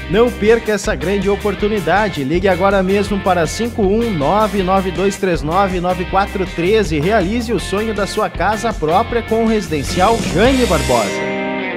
Não perca essa grande oportunidade. Ligue agora mesmo para 51992399413 e realize o sonho da sua casa própria com o Residencial Jaime Barbosa.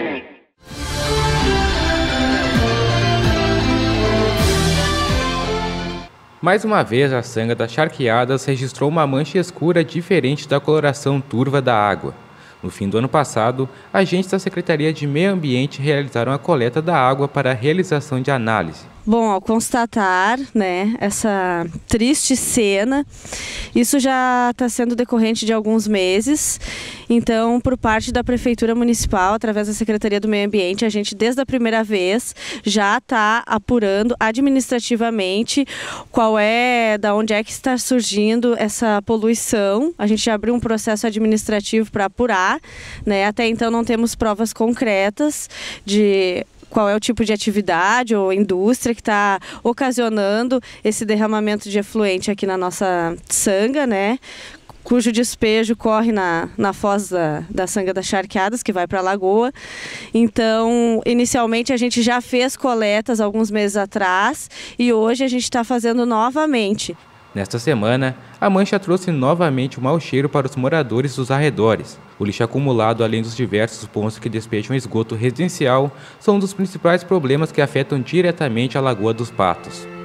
Mais uma vez, a Sanga das Charqueadas registrou uma mancha escura diferente da coloração turva da água. No fim do ano passado, agentes da Secretaria de Meio Ambiente realizaram a coleta da água para a realização de análise. Bom, ao constatar, essa triste cena, isso já está sendo decorrente de alguns meses. Então, por parte da Prefeitura Municipal, através da Secretaria do Meio Ambiente, a gente, desde a primeira vez, já está apurando administrativamente da onde é que está surgindo essa poluição. A gente já abriu um processo administrativo para apurar, Até então não temos provas concretas de qual é o tipo de atividade ou indústria que está ocasionando esse derramamento de efluente aqui na nossa Sanga, cujo despejo corre na foz da Sanga das Charqueadas, que vai para a lagoa. Então, inicialmente a gente já fez coletas alguns meses atrás e hoje a gente está fazendo novamente. Nesta semana, a mancha trouxe novamente o mau cheiro para os moradores dos arredores. O lixo acumulado, além dos diversos pontos que despejam esgoto residencial, são um dos principais problemas que afetam diretamente a Lagoa dos Patos.